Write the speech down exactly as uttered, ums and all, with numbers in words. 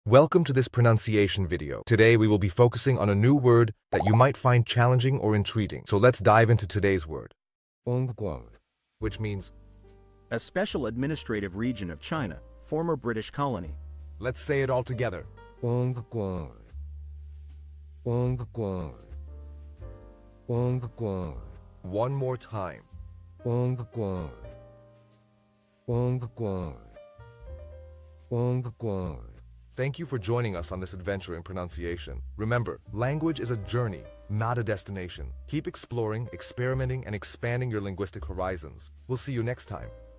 Welcome to this pronunciation video. Today we will be focusing on a new word that you might find challenging or intriguing. So let's dive into today's word, which means a special administrative region of China, former British colony. let's say it all together. One more time. Thank you for joining us on this adventure in pronunciation. Remember, language is a journey, not a destination. Keep exploring, experimenting, and expanding your linguistic horizons. We'll see you next time.